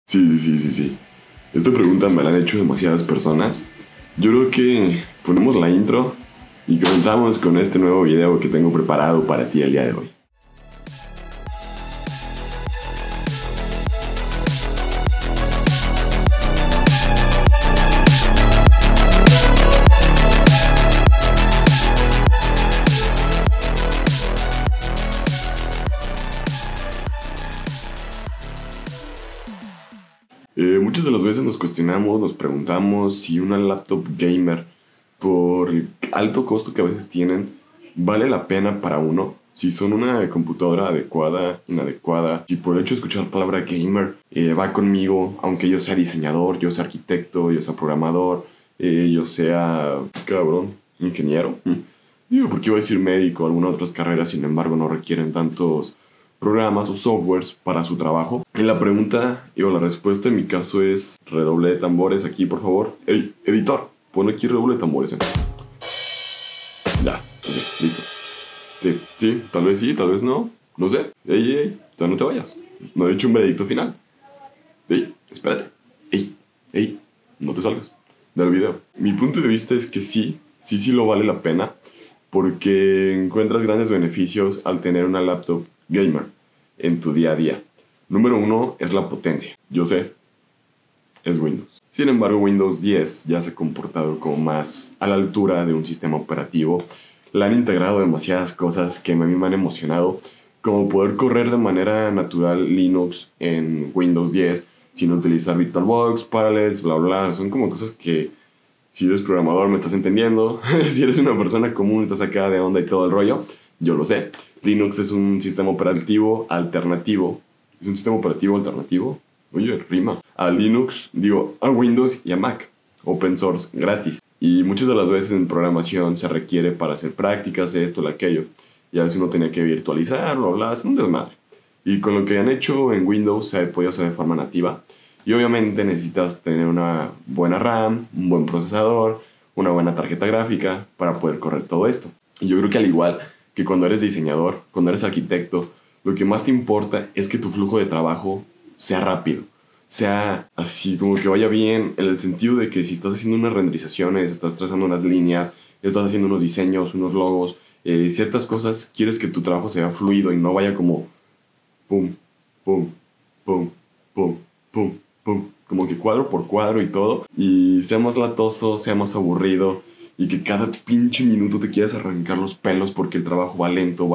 Sí. Esta pregunta me la han hecho demasiadas personas. Yo creo que ponemos la intro y comenzamos con este nuevo video que tengo preparado para ti el día de hoy. Muchas de las veces nos cuestionamos, nos preguntamos si una laptop gamer, por el alto costo que a veces tienen, vale la pena para uno. Si son una computadora adecuada, inadecuada, si por el hecho de escuchar la palabra gamer va conmigo, aunque yo sea diseñador, yo sea arquitecto, yo sea programador, yo sea, ingeniero. Digo, porque iba a decir médico, algunas otras carreras, sin embargo, no requieren tantos programas o softwares para su trabajo. Y la pregunta, la respuesta en mi caso es redoble de tambores aquí, por favor. ¡Ey, editor! Pon aquí redoble de tambores. Ya, ok, listo. Sí, tal vez sí, tal vez no. No sé. ¡Ey! Ya no te vayas. No he hecho un veredicto final. ¡Ey! Espérate. ¡Ey! No te salgas del video. Mi punto de vista es que sí lo vale la pena, porque encuentras grandes beneficios al tener una laptop gamer en tu día a día. Número 1 es la potencia. Yo sé, es Windows. Sin embargo, Windows 10 ya se ha comportado como más a la altura de un sistema operativo. Le han integrado demasiadas cosas que a mí me han emocionado, como poder correr de manera natural Linux en Windows 10 sin utilizar VirtualBox, Parallels, bla bla. Son como cosas que, si eres programador, me estás entendiendo. Si eres una persona común, estás acá de onda y todo el rollo. Yo lo sé. Linux es un sistema operativo alternativo. ¿Es un sistema operativo alternativo? Oye, rima. A Linux, a Windows y a Mac. Open source, gratis. Y muchas de las veces en programación se requiere para hacer prácticas, esto, lo aquello. Y a veces uno tenía que virtualizarlo, bla, es un desmadre. Y con lo que han hecho en Windows se ha podido hacer de forma nativa. Y obviamente necesitas tener una buena RAM, un buen procesador, una buena tarjeta gráfica para poder correr todo esto. Y yo creo que al igual que cuando eres diseñador, cuando eres arquitecto, lo que más te importa es que tu flujo de trabajo sea rápido, sea así como que vaya bien, en el sentido de que si estás haciendo unas renderizaciones, estás trazando unas líneas, estás haciendo unos diseños, unos logos, ciertas cosas, quieres que tu trabajo sea fluido y no vaya como pum, pum, pum, pum, pum, pum, como que cuadro por cuadro y todo, y sea más latoso, sea más aburrido, y que cada pinche minuto te quieras arrancar los pelos porque el trabajo va lento,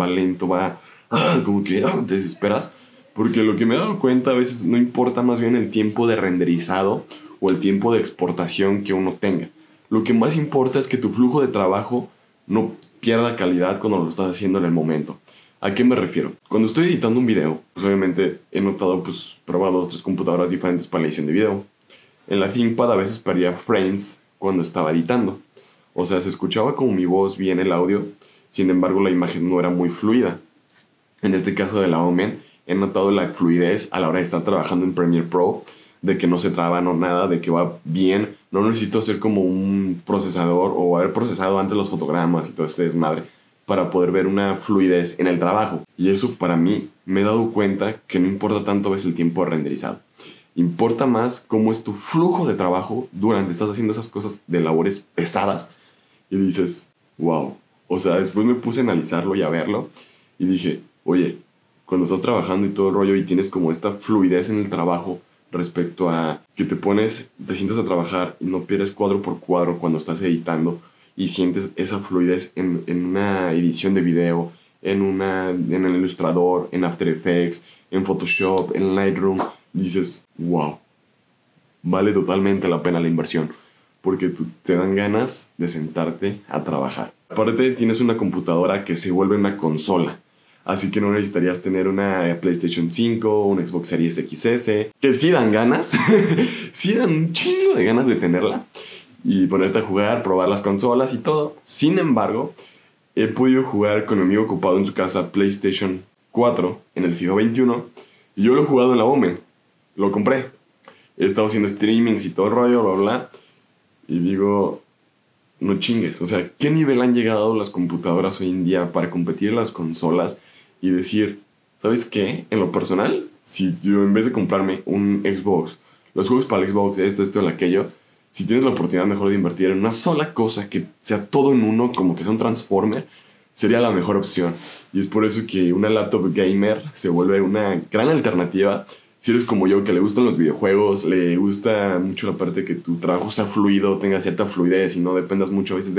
como que te desesperas. Porque lo que me he dado cuenta a veces no importa más bien el tiempo de renderizado o el tiempo de exportación que uno tenga. Lo que más importa es que tu flujo de trabajo no pierda calidad cuando lo estás haciendo en el momento. ¿A qué me refiero? Cuando estoy editando un video, pues obviamente he notado, probado 2 o 3 computadoras diferentes para la edición de video. En la ThinkPad a veces perdía frames cuando estaba editando. O sea, se escuchaba como mi voz bien el audio, sin embargo la imagen no era muy fluida. En este caso de la Omen, he notado la fluidez a la hora de estar trabajando en Premiere Pro, de que no se traba, no nada, de que va bien. No necesito hacer como un procesador o haber procesado antes los fotogramas y todo este desmadre para poder ver una fluidez en el trabajo. Y eso para mí me he dado cuenta que no importa tanto a veces el tiempo de renderizado. Importa más cómo es tu flujo de trabajo durante estás haciendo esas cosas de labores pesadas. Y dices, wow. O sea, después me puse a analizarlo y a verlo. Y dije, oye, cuando estás trabajando y todo el rollo y tienes como esta fluidez en el trabajo respecto a que te sientas a trabajar y no pierdes cuadro por cuadro cuando estás editando y sientes esa fluidez en una edición de video, en el Illustrator, en After Effects, en Photoshop, en Lightroom, dices, wow, vale totalmente la pena la inversión. Porque te dan ganas de sentarte a trabajar. Aparte, tienes una computadora que se vuelve una consola. Así que no necesitarías tener una PlayStation 5, una Xbox Series XS, que sí dan ganas. Sí dan un chingo de ganas de tenerla. Y ponerte a jugar, probar las consolas y todo. Sin embargo, he podido jugar con mi amigo ocupado en su casa PlayStation 4 en el FIFA 21. Y yo lo he jugado en la Omen. Lo compré. He estado haciendo streamings y todo el rollo, bla, bla. Y digo, no chingues. O sea, ¿qué nivel han llegado las computadoras hoy en día para competir en las consolas y decir, ¿Sabes qué? En lo personal, si yo en vez de comprarme un Xbox, los juegos para el Xbox, esto, aquello, si tienes la oportunidad mejor de invertir en una sola cosa que sea todo en uno, como que sea un Transformer, sería la mejor opción. Y es por eso que una laptop gamer se vuelve una gran alternativa. Si eres como yo, que le gustan los videojuegos, le gusta mucho la parte de que tu trabajo sea fluido, tenga cierta fluidez y no dependas mucho a veces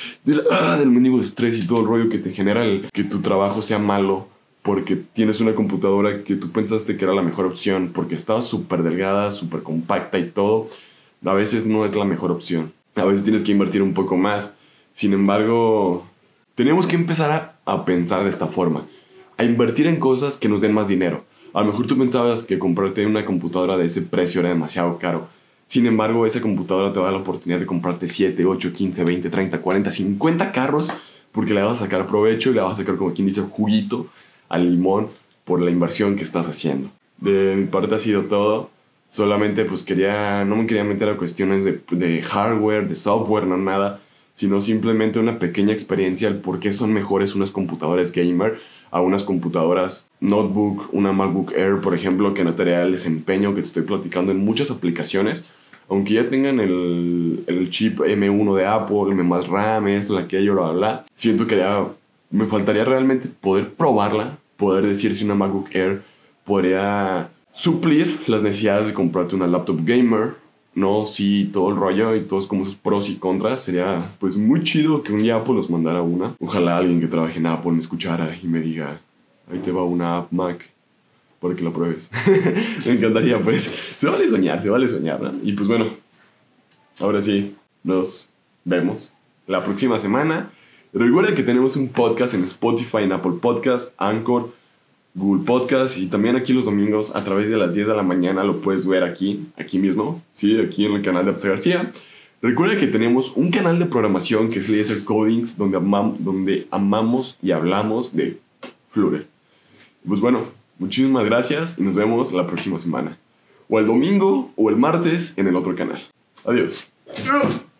del mendigo estrés y todo el rollo que te genera que tu trabajo sea malo porque tienes una computadora que tú pensaste que era la mejor opción porque estaba súper delgada, súper compacta y todo, a veces no es la mejor opción. A veces tienes que invertir un poco más. Sin embargo, tenemos que empezar a pensar de esta forma, a invertir en cosas que nos den más dinero. A lo mejor tú pensabas que comprarte una computadora de ese precio era demasiado caro. Sin embargo, esa computadora te va a dar la oportunidad de comprarte 7, 8, 15, 20, 30, 40, 50 carros porque le vas a sacar provecho y le vas a sacar, como quien dice, juguito al limón por la inversión que estás haciendo. De mi parte ha sido todo. Solamente pues no me quería meter a cuestiones de hardware, de software, no nada, sino simplemente una pequeña experiencia al por qué son mejores unas computadoras gamer a unas computadoras notebook, una MacBook Air, por ejemplo, que no te daría el desempeño que te estoy platicando en muchas aplicaciones, aunque ya tengan el chip M1 de Apple, más RAM, esto, aquello, bla, bla, bla. Siento que ya me faltaría realmente poder probarla, poder decir si una MacBook Air podría suplir las necesidades de comprarte una laptop gamer, ¿no? Sí, todo el rollo y todos como sus pros y contras. Sería pues muy chido que un día Apple nos mandara una. Ojalá alguien que trabaje en Apple me escuchara y me diga, ahí te va una app Mac para que la pruebes. Me encantaría, pues. Se vale soñar, ¿no? Y pues bueno, ahora sí, nos vemos la próxima semana. Recuerda que tenemos un podcast en Spotify, en Apple Podcast, Anchor, Google Podcast y también aquí los domingos a través de las 10 de la mañana lo puedes ver aquí mismo, ¿sí? Aquí en el canal de Abse García. Recuerda que tenemos un canal de programación que es Laser Coding, donde amamos y hablamos de Flutter. Pues bueno, muchísimas gracias y nos vemos la próxima semana. O el domingo o el martes en el otro canal. Adiós.